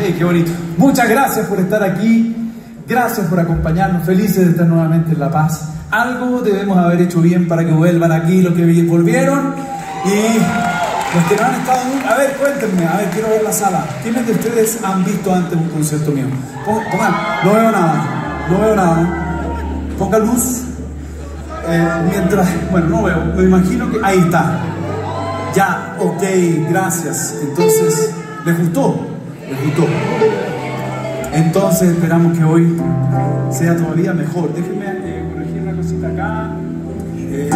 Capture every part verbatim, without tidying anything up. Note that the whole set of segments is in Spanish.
Sí, qué bonito. Muchas gracias por estar aquí. Gracias por acompañarnos. Felices de estar nuevamente en La Paz. Algo debemos haber hecho bien para que vuelvan aquí los que volvieron. Y los que no han estado... A ver, cuéntenme. A ver, quiero ver la sala. ¿Quiénes de ustedes han visto antes un concierto mío? Pongan. No veo nada. No veo nada. Ponga luz. Eh, mientras... Bueno, no veo. Me imagino que... Ahí está. Ya, ok, gracias. Entonces, ¿les gustó? ¿Les gustó? Entonces esperamos que hoy sea todavía mejor. Déjenme eh, corregir una cosita acá. Eh,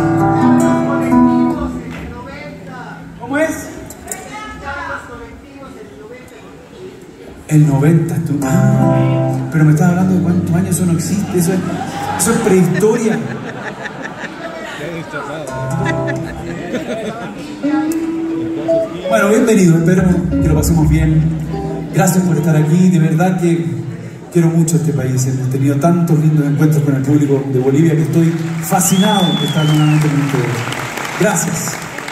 ¿Cómo es? El noventa. Tú, ah, pero me estás hablando de cuántos años. Eso no existe. Eso es, eso es prehistoria. Bueno, bienvenido, espero que lo pasemos bien. Gracias por estar aquí, de verdad que quiero mucho este país. Hemos tenido tantos lindos encuentros con el público de Bolivia que estoy fascinado de estar nuevamente con ustedes. Gracias.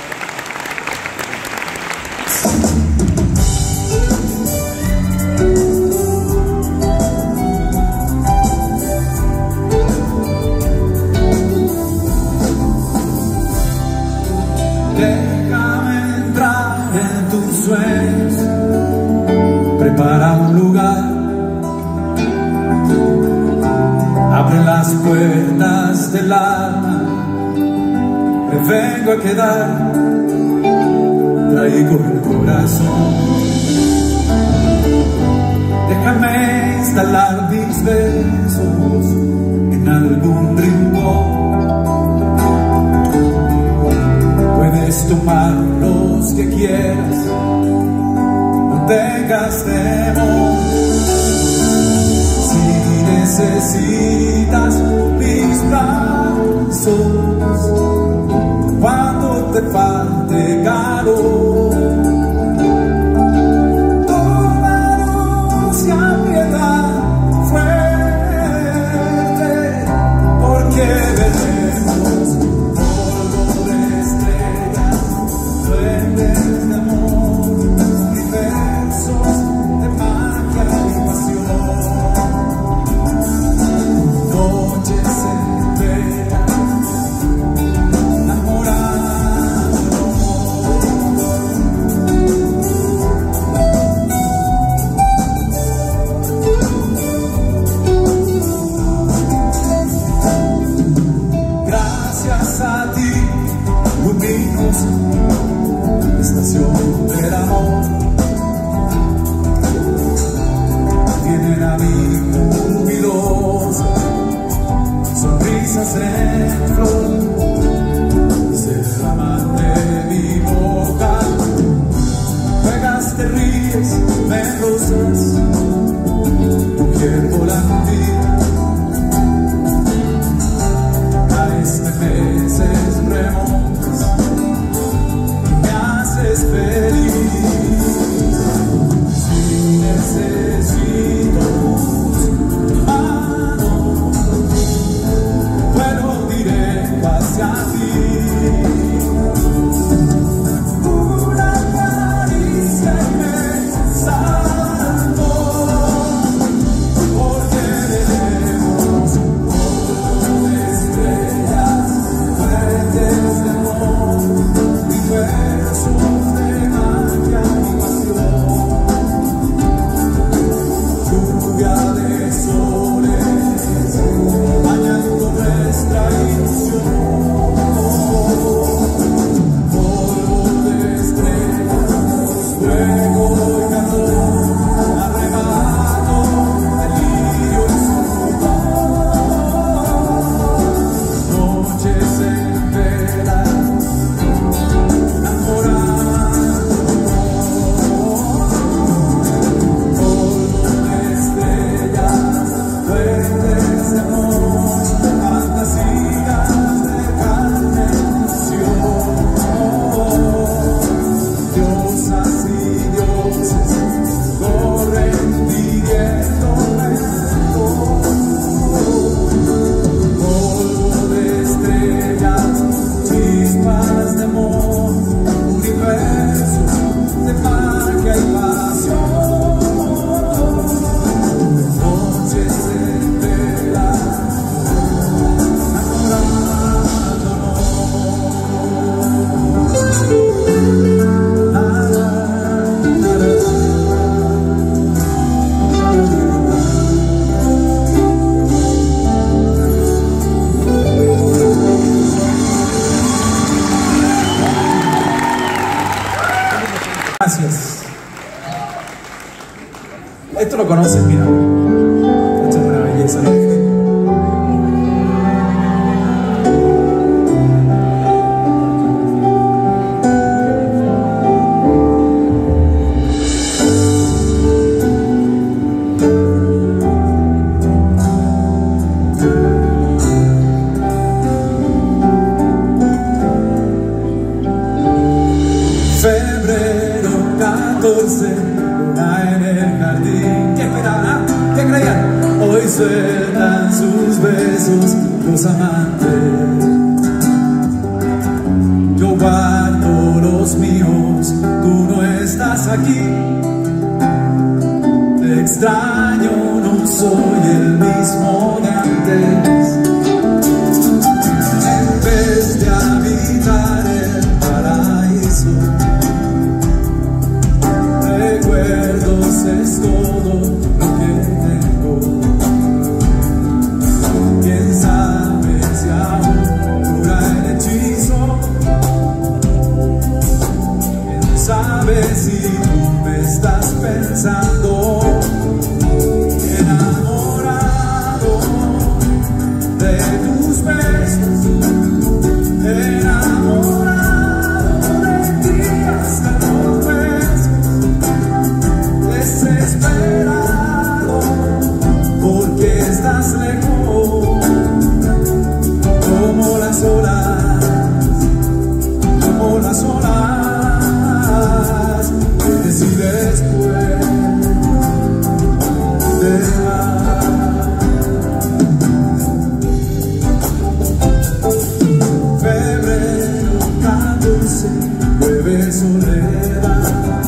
Prepara un lugar, abre las puertas del alma, me vengo a quedar, traigo el corazón. Déjame instalar mis besos en algún rincón. Puedes tomar los que quieras, tengas temor. Si necesitas mis brazos cuando te falte calor, tómanos y aprieta fuerte, porque veremos polvo de estrellas, duendes de amor, de magia y pasión, noches enteras enamorados. Gracias a ti, luminosa estación del amor, vienen a mí jubilosa, sonrisas en flor, se derraman de mi boca, juegas, te ríes, me rozas, mujer volantil, a este mes Gracias. Esto lo conoces, mira. Esta es una belleza. Febrero catorce, luna en el jardín. ¿Qué esperaban? ¿Qué creían? Hoy sueltan sus besos los amantes. Yo guardo los míos, tú no estás aquí. Te extraño, no soy el mismo de antes. En vez de habitar el paraíso, recuerdos es todo lo que tengo. Quién sabe si aún dura el hechizo. Quién sabe si tú me estás pensando. Enamorado de tus besos, enamorado de ti hasta los besos. Desesperado porque estás lejos, como las olas, como las olas, que si después te vas. Febrero catorce, llueve soledad.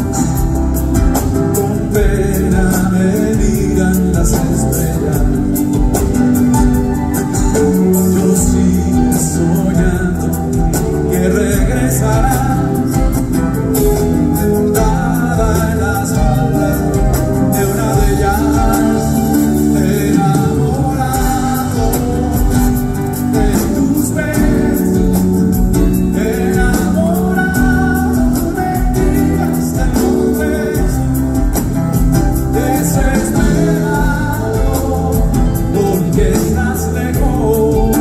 Pena me miran las estrellas. Yo sigo soñando que regresarás, dada en las faldas de una de ellas. Enamorado de tus besos, enamorado de ti hasta los besos. Desesperado porque estás lejos,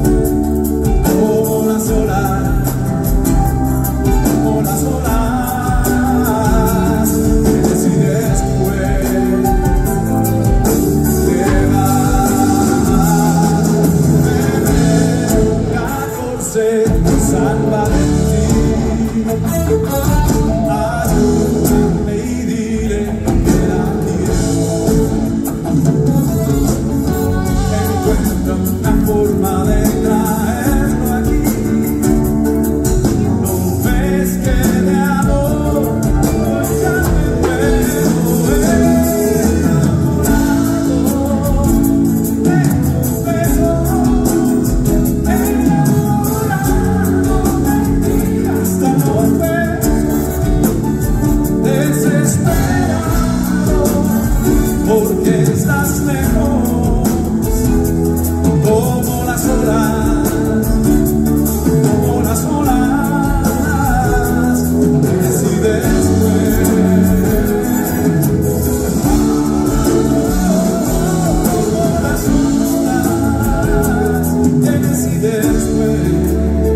como las olas, como las olas, que si después te vas. Febrero catorce, San Valentín, ayúdame y dile que la encuentra una forma de traerlo aquí. No ves que de amor hoy ya me muero. Enamorado de tus besos, enamorado de ti hasta los besos. Desesperado porque estás lejos, como las olas, como las olas, que si después, como las olas, que si después.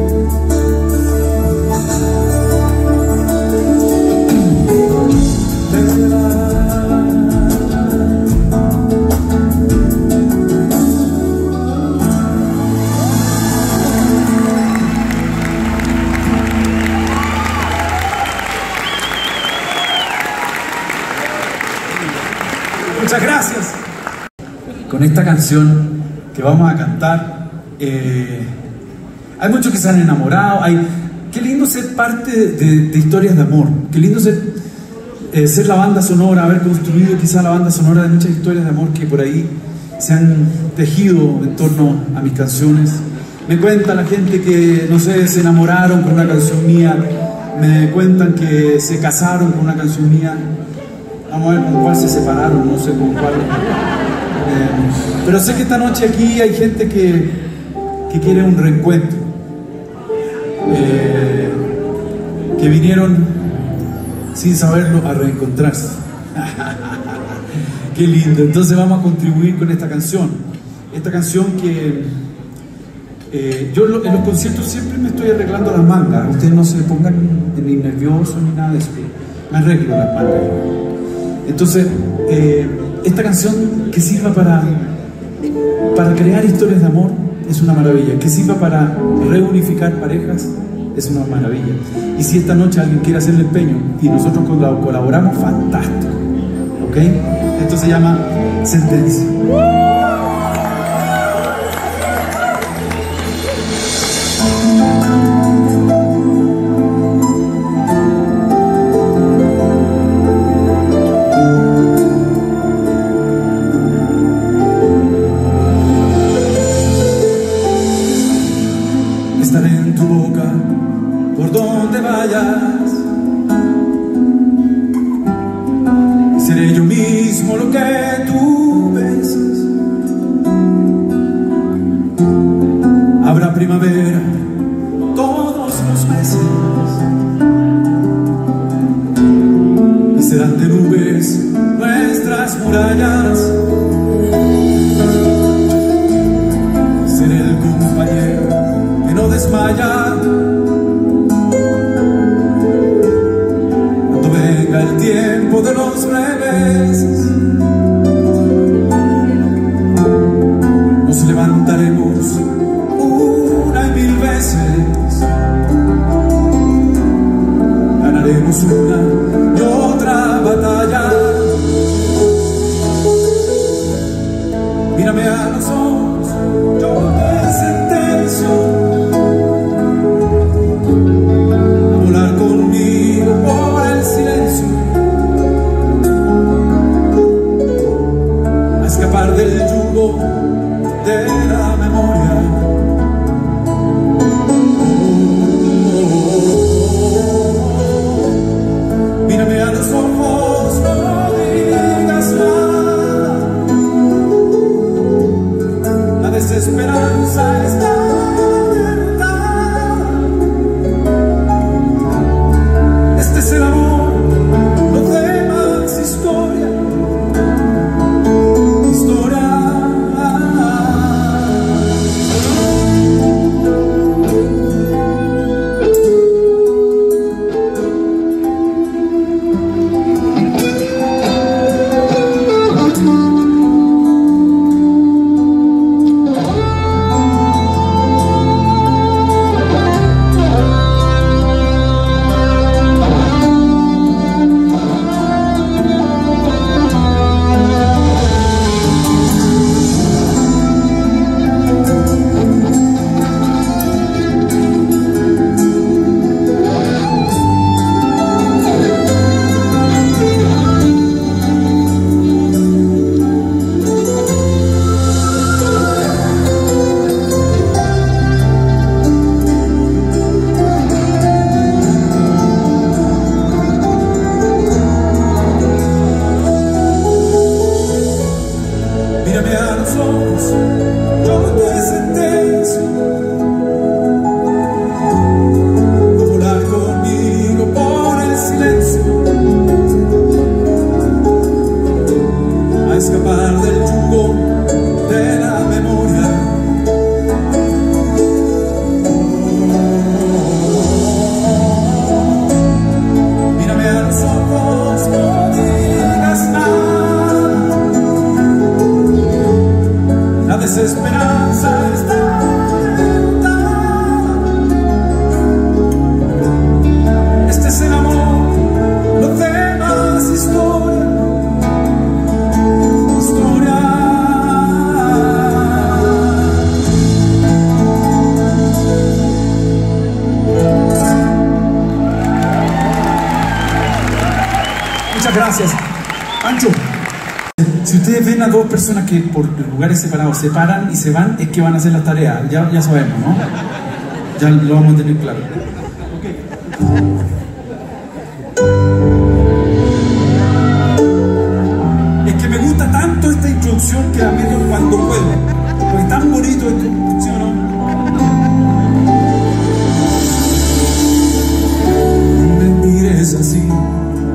Muchas gracias. Con esta canción que vamos a cantar, eh, hay muchos que se han enamorado. Hay, qué lindo ser parte de, de historias de amor. Qué lindo ser, eh, ser la banda sonora, haber construido quizá la banda sonora de muchas historias de amor que por ahí se han tejido en torno a mis canciones. Me cuenta la gente que, no sé, se enamoraron con una canción mía. Me cuentan que se casaron con una canción mía. Vamos a ver con cuál se separaron, no sé con cuál. Eh, pero sé que esta noche aquí hay gente que, que quiere un reencuentro. Eh, que vinieron sin saberlo, a reencontrarse. Qué lindo. Entonces vamos a contribuir con esta canción. Esta canción que eh, yo en los conciertos siempre me estoy arreglando las mangas. Ustedes no se pongan ni nerviosos ni nada de eso. Me arreglo las mangas. Entonces, eh, esta canción que sirva para, para crear historias de amor es una maravilla. Que sirva para reunificar parejas es una maravilla. Y si esta noche alguien quiere hacer el empeño y nosotros colaboramos, fantástico. ¿Ok? Esto se llama Sentencia. Estaré en tu boca por donde vayas, seré yo mismo lo que tú besas. Habrá primavera todos los meses y serán de nubes nuestras murallas. Seré el compañero que no desmaya cuando venga el tiempo de los reveses. Nos levantaremos una y mil veces, ganaremos una y otra batalla. Mírame a los ojos, yo te sentencio a volar conmigo por el silencio, a escapar del yugo de la memoria. Mírame a los ojos, no digas nada. La desesperanza está derrotada. Este es el amor, lo demás historia. Historia. Mírame a los ojos, yo te sentencio a volar conmigo por el silencio, a escapar del yugo de la memoria. Mírame a los ojos, no digas nada. La desesperanza está derrotada. Este es el amor, lo demás historia. Historia. Muchas gracias. Pancho, si ustedes ven a dos personas que por lugares separados se paran y se van, es que van a hacer las tareas. Ya, ya sabemos, ¿no? Ya lo vamos a tener claro. Es que me gusta tanto esta introducción que la meto cuando puedo. Porque es tan bonito esto, ¿sí o no? No me mires así,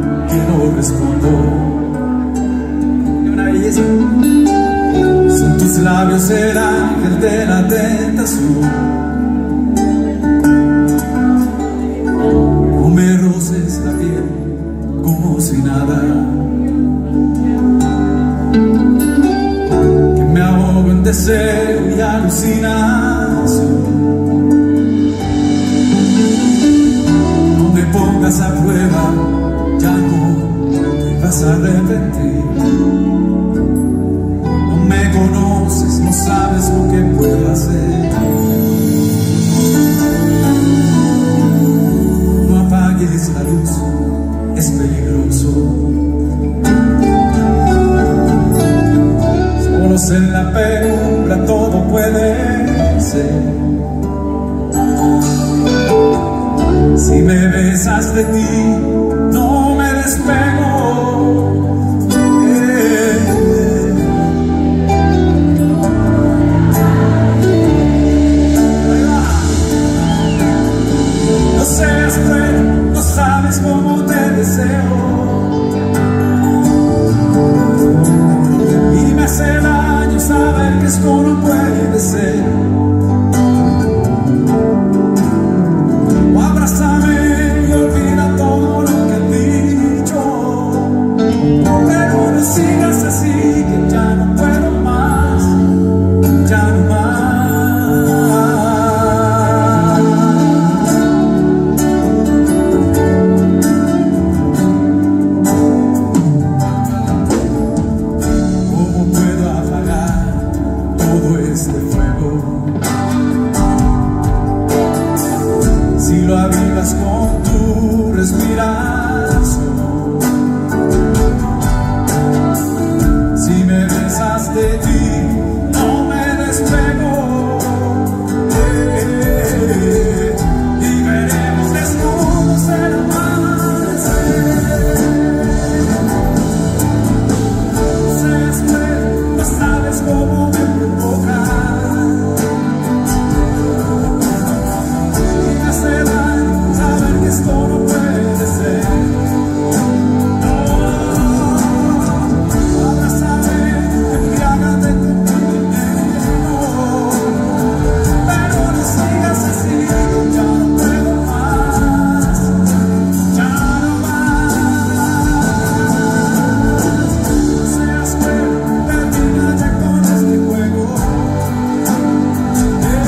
Si me besas de ti, no me despego. Eh, Ahí va. No seas cruel, no sabes cómo te deseo. Y me hace daño saber que esto no puede ser. Si lo avivas con tu respiración, si me besas de ti, no me despego. Eh, y veremos desnudos el amanecer. Seas cruel, no sabes cómo me provoca. Esto no puede ser. No, abrázame, embriágate tu veneno. Pero no sigas así, ya no puedo más, ya no más. Seas cruel, termina ya con este juego. Eh,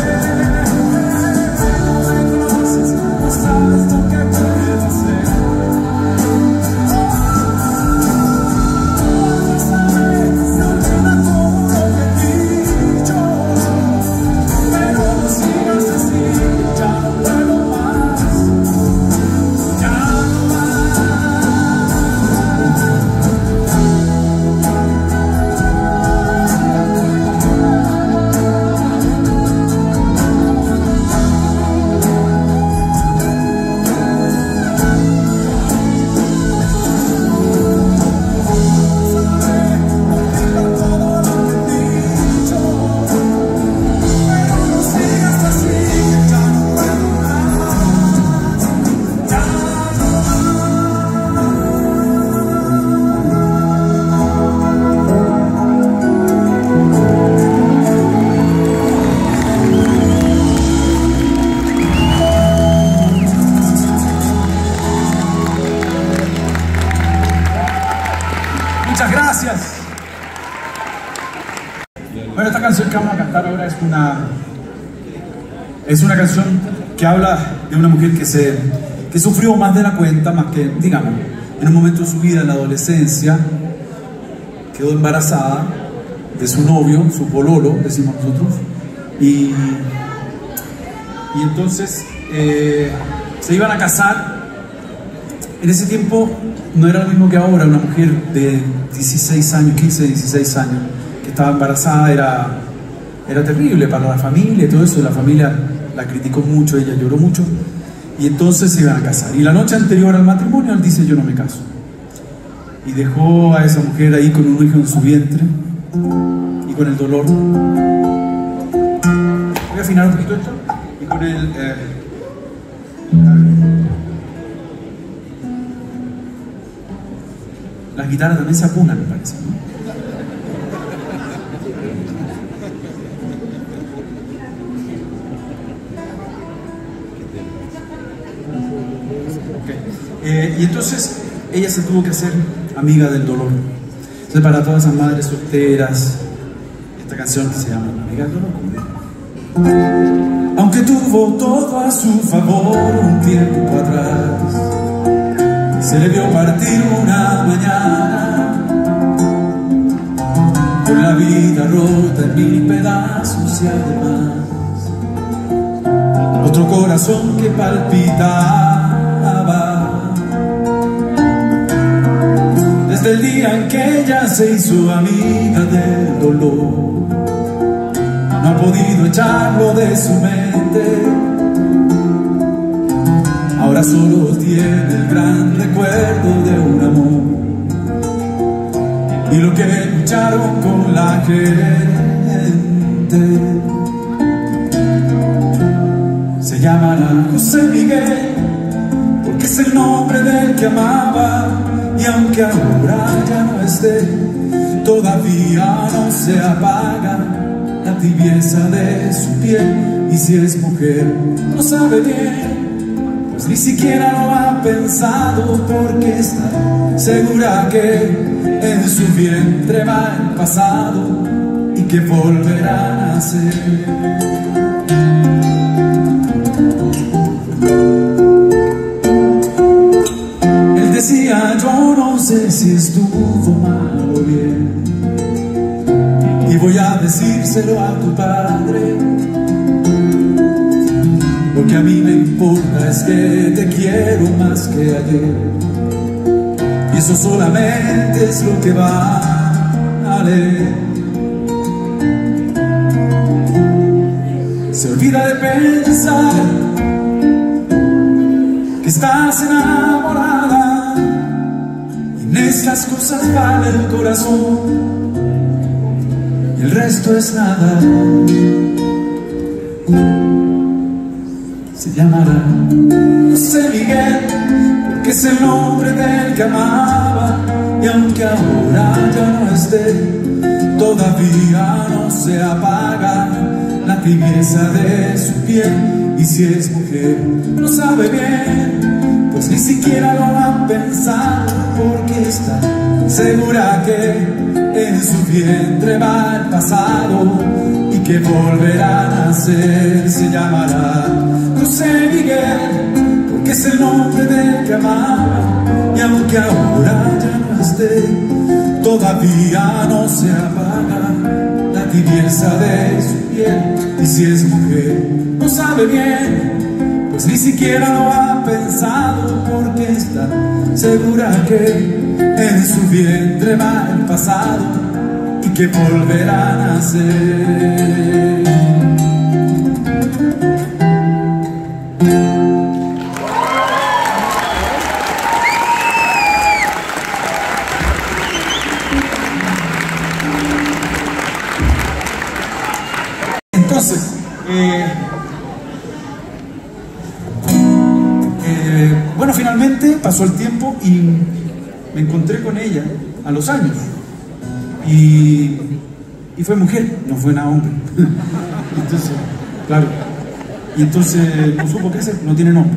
no me conoces, no sabes lo que muchas gracias. Bueno, esta canción que vamos a cantar ahora es una es una canción que habla de una mujer que se que sufrió más de la cuenta, más que, digamos, en un momento de su vida, en la adolescencia, quedó embarazada de su novio, su pololo, decimos nosotros, y, y entonces eh, se iban a casar. En ese tiempo no era lo mismo que ahora. Una mujer de dieciséis años, quince, dieciséis años, que estaba embarazada, era, era terrible para la familia y todo eso. La familia la criticó mucho, ella lloró mucho, y entonces se iban a casar. Y la noche anterior al matrimonio él dice: yo no me caso. Y dejó a esa mujer ahí con un hijo en su vientre y con el dolor. Voy a afinar un poquito esto. Y con el... Eh, las guitarras también se apunan, me parece, ¿no? Okay. Eh, y entonces ella se tuvo que hacer amiga del dolor. Entonces, para todas esas madres solteras, esta canción que se llama Amiga del Dolor. Aunque tuvo todo a su favor un tiempo atrás, se le vio partir una mañana con la vida rota en mil pedazos, y además otro corazón que palpitaba. Desde el día en que ella se hizo amiga del dolor, no ha podido echarlo de su mente. Ahora ahora solo tiene el gran recuerdo de un amor y lo que lucharon con la gente. Se llamará José Miguel porque es el nombre del que amaba, y aunque ahora ya no esté, todavía no se apaga la tibieza de su piel. Y si es mujer, no sabe bien, pues ni siquiera lo ha pensado, porque está segura que en su vientre va el pasado y que volverá a nacer. Él decía: yo no sé si estuvo mal o bien, y voy a decírselo a tu padre. Lo que a mí me importa es que te quiero más que ayer, y eso solamente es lo que vale. Se olvida de pensar que estás enamorada, y en estas cosas vale el corazón y el resto es nada. Se llamará José Miguel porque es el nombre del que amaba, y aunque ahora ya no esté, todavía no se apaga la tibieza de su piel. Y si es mujer, no sabe bien, pues ni siquiera lo ha pensado, porque está segura que en su vientre va el pasado y que volverá a nacer. Se llamará José Miguel porque es el nombre del que amaba, y aunque ahora ya no esté, todavía no se apaga la tibieza de su piel. Y si es mujer, no sabe bien, pues ni siquiera lo ha pensado, porque está segura que en su vientre va el pasado y que volverá a nacer. Entonces, eh, eh, bueno, finalmente pasó el tiempo y me encontré con ella a los años, y, y fue mujer, no fue nada hombre. Entonces, claro, y entonces no supo qué hacer, no tiene nombre.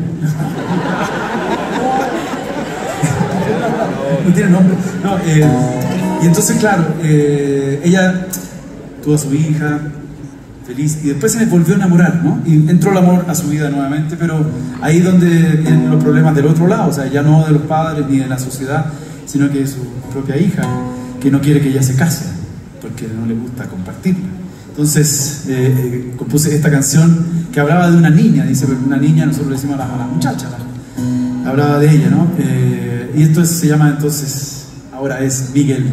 No tiene nombre. No, eh, y entonces, claro, eh, ella tuvo a su hija feliz, y después se me volvió a enamorar, ¿no? Y entró el amor a su vida nuevamente, pero ahí donde vienen los problemas del otro lado, o sea, ya no de los padres ni de la sociedad, sino que de su propia hija, que no quiere que ella se case, porque no le gusta compartirla. Entonces, eh, eh, compuse esta canción que hablaba de una niña, dice, una niña, nosotros le decimos a la, a la muchacha, la, hablaba de ella, ¿no? Eh, y esto se llama entonces, ahora es Miguel.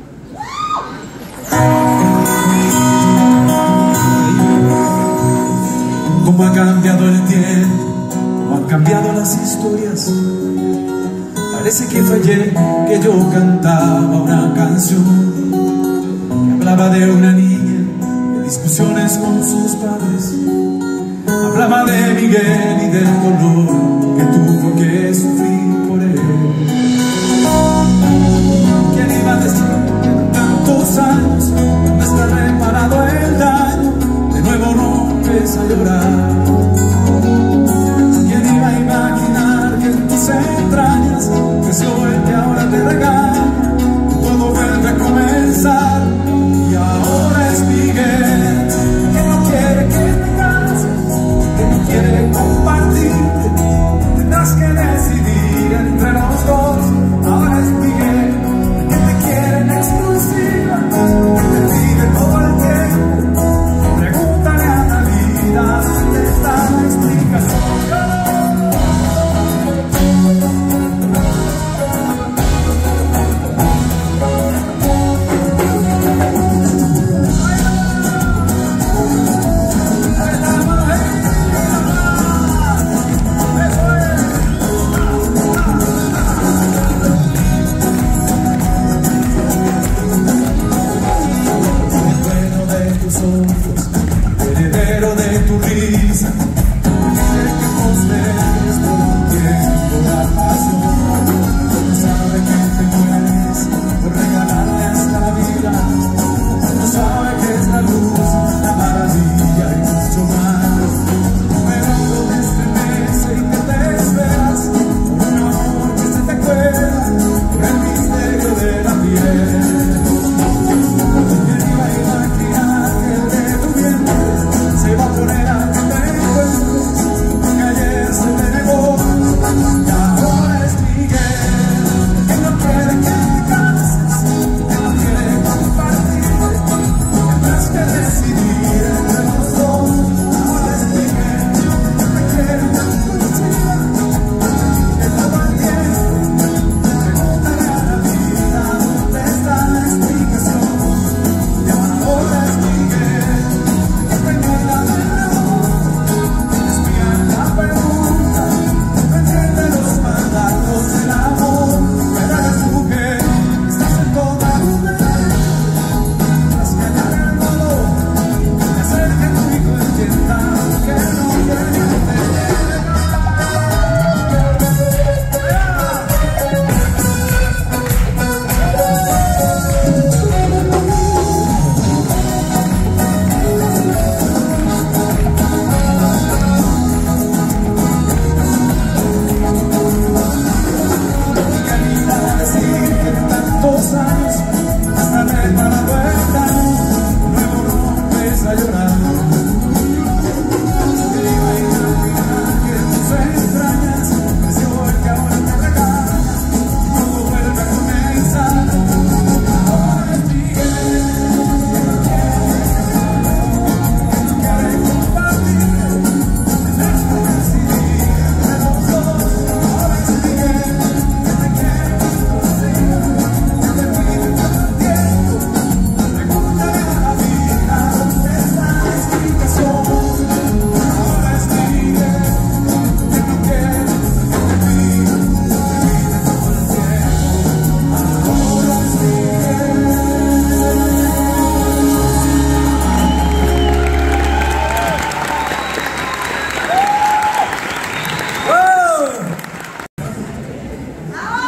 Cómo ha cambiado el tiempo, cómo han cambiado las historias. Parece que fue ayer que yo cantaba una canción que hablaba de una niña, de discusiones con sus padres. Hablaba de Miguel y del dolor que tuvo que sufrir por él. ¿Quién iba a decir que en tantos años no está reparado el daño? De nuevo no empieza a llorar. ¿Quién iba a imaginar que en tus entrañas creció el que ahora te regaña? Todo vuelve a comenzar, y ahora es Miguel, que no quiere que te cases, que no quiere compartir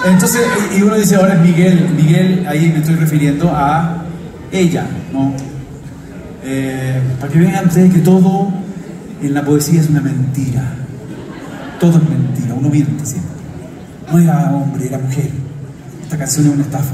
Entonces, y uno dice, ahora es Miguel. Miguel, ahí me estoy refiriendo a ella, ¿no? Eh, para que vean ustedes que todo en la poesía es una mentira. Todo es mentira, uno miente siempre. No era hombre, era mujer. Esta canción es una estafa.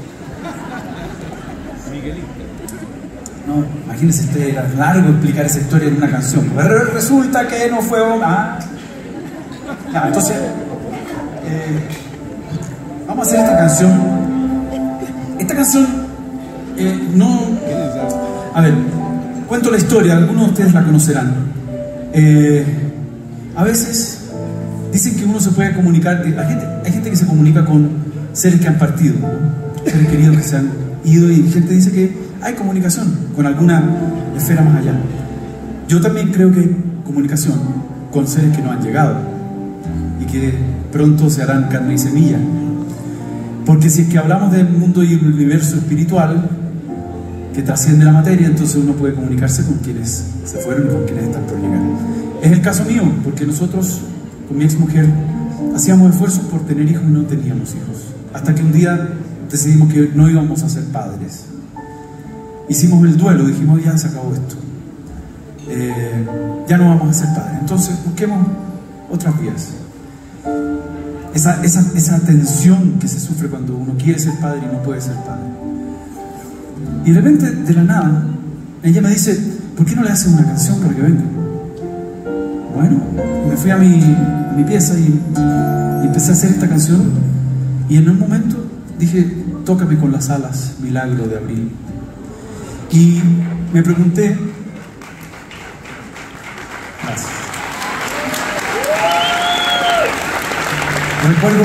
No, imagínense ustedes, era largo explicar esa historia en una canción. Pero resulta que no fue hombre. Ah. Ya, entonces, eh, vamos a hacer esta canción. Esta canción, eh, no. A ver, cuento la historia, algunos de ustedes la conocerán. Eh, a veces dicen que uno se puede comunicar, la gente, hay gente que se comunica con seres que han partido, ¿no? Seres queridos que se han ido, y gente dice que hay comunicación con alguna esfera más allá. Yo también creo que hay comunicación con seres que no han llegado y que pronto se harán carne y semilla. Porque si es que hablamos del mundo y el universo espiritual que trasciende la materia, entonces uno puede comunicarse con quienes se fueron y con quienes están por llegar. Es el caso mío, porque nosotros, con mi ex mujer, hacíamos esfuerzos por tener hijos y no teníamos hijos. Hasta que un día decidimos que no íbamos a ser padres. Hicimos el duelo, dijimos, ya se acabó esto. Eh, ya no vamos a ser padres. Entonces busquemos otras vías. Esa, esa, esa tensión que se sufre cuando uno quiere ser padre y no puede ser padre. Y de repente, de la nada, ella me dice, ¿por qué no le haces una canción para que venga? Bueno, me fui a mi, a mi pieza y, y empecé a hacer esta canción. Y en un momento dije, tócame con las alas, milagro de abril. Y me pregunté, gracias. Recuerdo,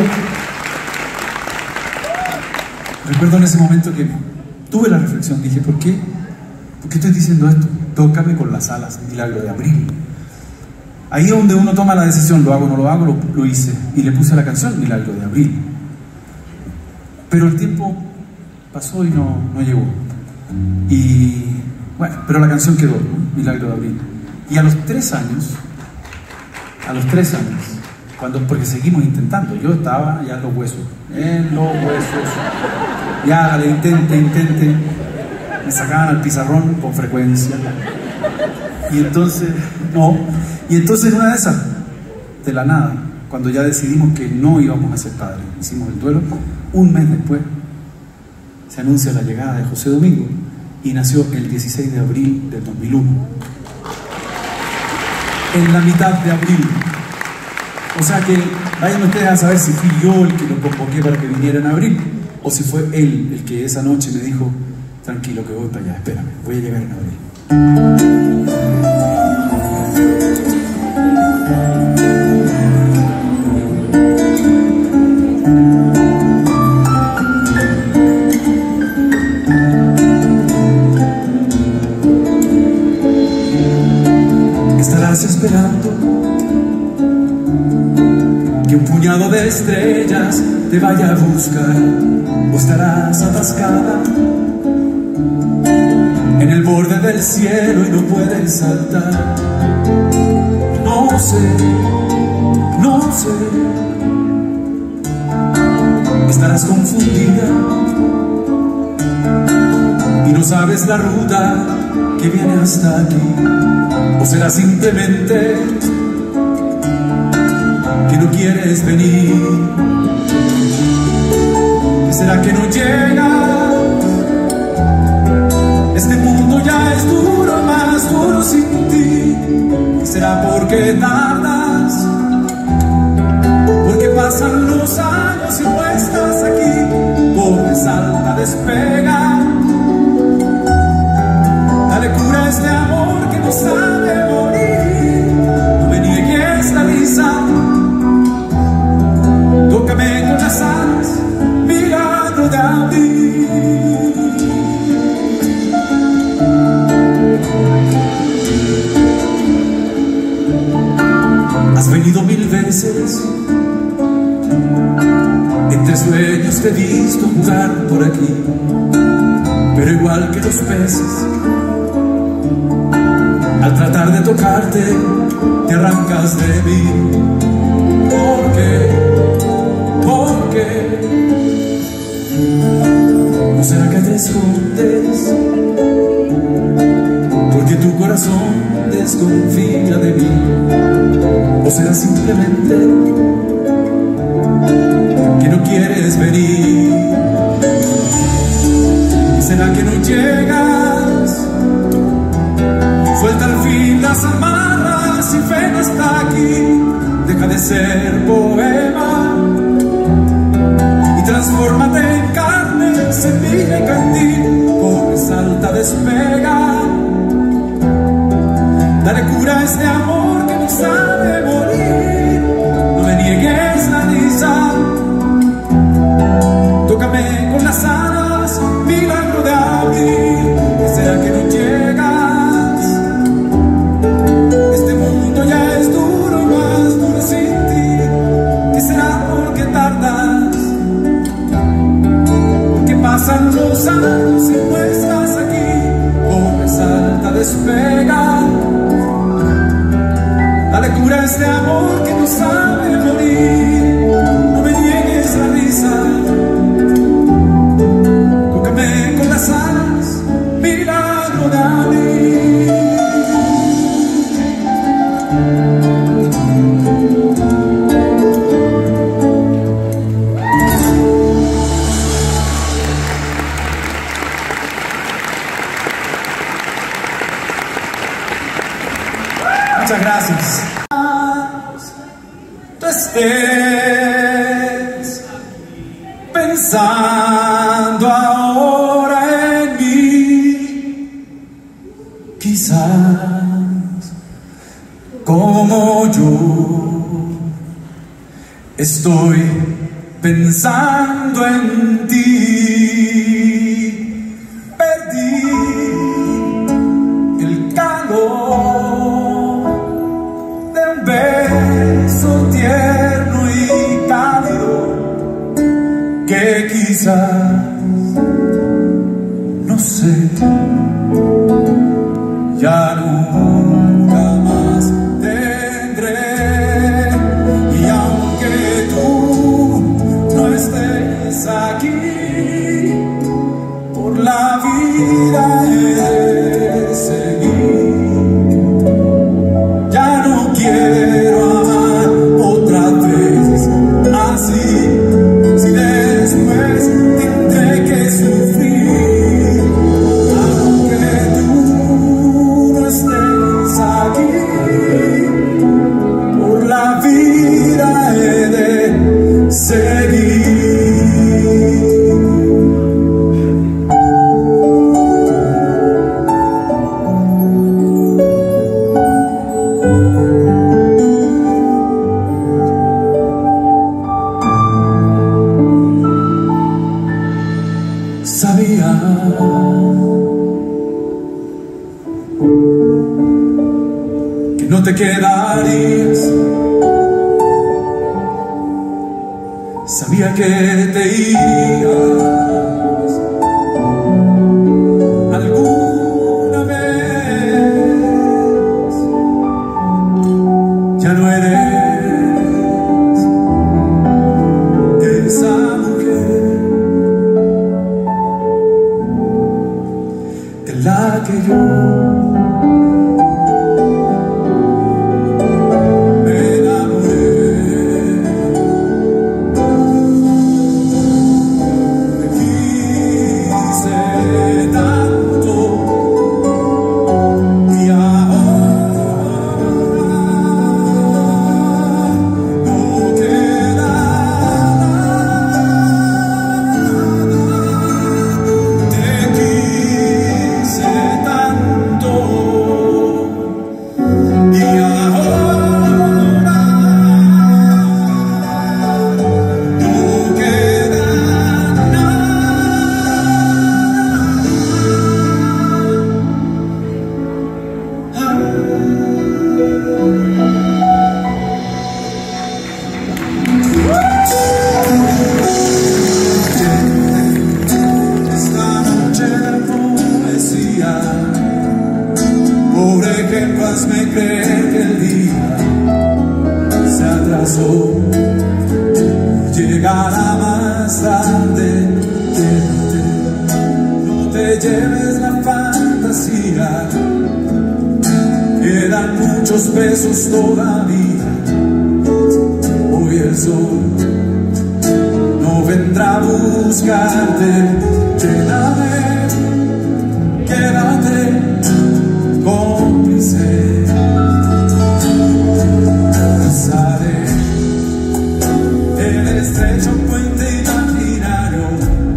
recuerdo en ese momento que tuve la reflexión, dije, ¿por qué? ¿Por qué estoy diciendo esto? Tócame con las alas, milagro de abril. Ahí es donde uno toma la decisión, lo hago o no lo hago, lo, lo hice. Y le puse la canción, milagro de abril. Pero el tiempo pasó y no, no llegó. Y bueno, pero la canción quedó, ¿no? Milagro de abril. Y a los tres años, a los tres años, cuando, porque seguimos intentando, yo estaba ya en los huesos, en los huesos, ya le intente, intente, me sacaban al pizarrón con frecuencia. Y entonces, no, y entonces en una de esas, de la nada, cuando ya decidimos que no íbamos a ser padres, hicimos el duelo, un mes después se anuncia la llegada de José Domingo y nació el dieciséis de abril del dos mil uno. En la mitad de abril. O sea que vayan ustedes a saber si fui yo el que lo convoqué para que viniera en abril o si fue él el que esa noche me dijo, tranquilo que voy para allá, espérame, voy a llegar en abril. Estarás esperando que un puñado de estrellas te vaya a buscar, o estarás atascada en el borde del cielo y no puedes saltar. No sé, no sé. Estarás confundida y no sabes la ruta que viene hasta aquí. O será simplemente que no quieres venir. ¿Qué será que no llegas? Este mundo ya es duro, más duro sin ti. ¿Qué será porque tardas? Porque pasan los años y no estás aquí. Corre, salta, despega. Dale cura a este amor que no sabe morir. No me niegues la risa. Tócame con las alas, milagro de abril. Has venido mil veces, entre sueños te he visto jugar por aquí, pero igual que los peces, al tratar de tocarte, te arrancas de mí. ¿Por qué? ¿Por qué? simplemente que no quieres venir. ¿Y será que no llegas? Suelta al fin las amarras y ven hasta aquí. Deja de ser poema y transfórmate en carne, semilla y candil. Corre, salta, despega. Dale cura a este amor que no sabe morir. No me niegues la risa. Tócame con las alas, milagro de abril. ¿Qué será que no llegas? Este mundo ya es duro y más duro sin ti. ¿Qué será porque tardas? Porque pasan los años y no estás aquí. Corre, salta, despega. Dale cura a este amor que no sabe morir. No me niegues la risa. Tócame con las alas, milagro de abril. Muchas gracias. Tú estés pensando ahora en mí, quizás como yo estoy pensando en ti. Perdí el calor de un beso tierno y cálido que quizás, no sé, ya nunca más tendré. Y aunque tú no estés aquí, por la vida he de seguir. Ya no quiero amar otra vez así, si después tendré que sufrir. Aunque tú no estés aquí, por la vida he de seguir. Sabía que no te quedarías, sabía que te irías alguna vez. Ya no eres esa mujer de la que yo me enamoré. Me quise tanto y ahora no queda nada. Te quise tanto y ahora no queda nada. Esta noche de poesía, pobre que en paz me cree que el día se atrasó. Llegará más tarde, quédate, no te lleves la fantasía. Quedan muchos besos todavía sol no vendrá a buscarte. Lléname, quédate cómplice. Cruzaré el estrecho puente imaginario,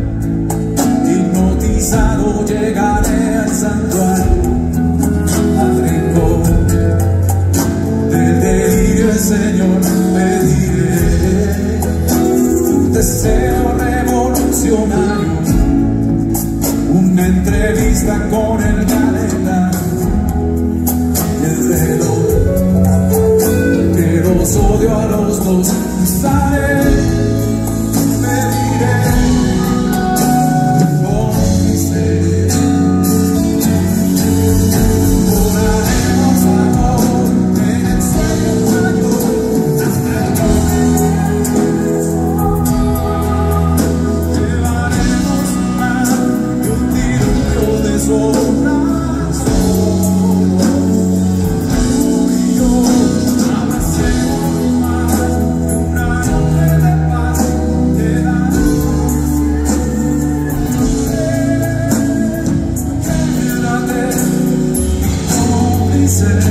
hipnotizado llegaré al santuario, al rincón del delirio. El Señor pediré un deseo revolucionario, una entrevista con el calendario y el reloj que los odio a los dos. Cruzaré, pediré cómplice. Volaremos amor en el sueño mayor hasta el comienzo. Llevaremos más de un diluvio de sombras. Tú y yo abracemos más de una noche de paz. Quédate, quédate, cómplice.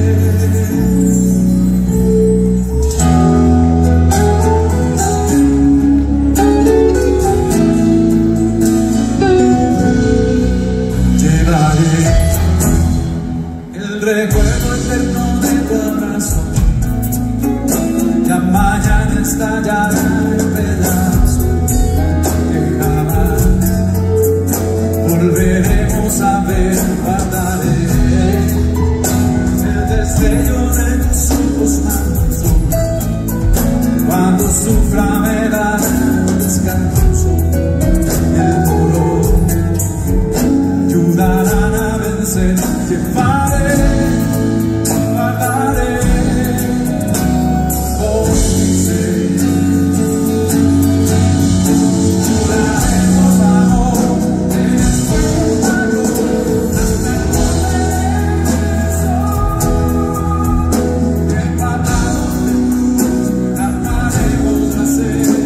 Llevaré el recuerdo eterno de tu abrazo, ya mañana estallará en pedazos que jamás volveremos a ver. Guardaré el destello de tus ojos mansos, cuando sufra me dará descanso y el dolor ayudarán a vencer. Llevaré, guardaré, cómplice. Juraremos amor en el fuego mayor hasta el comienzo. Empatados de luz, armaremos la sed.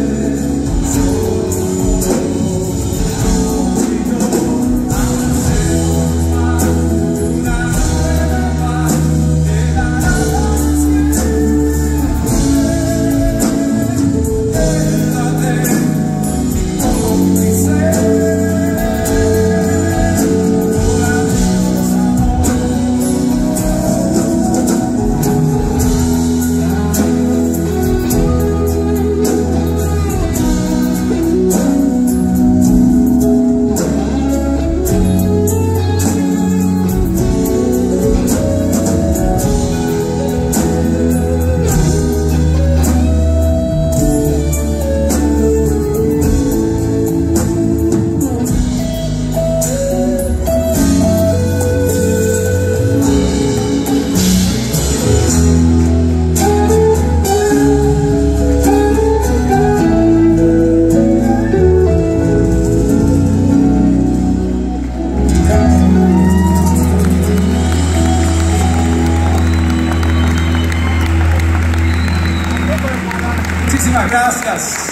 Muchísimas gracias.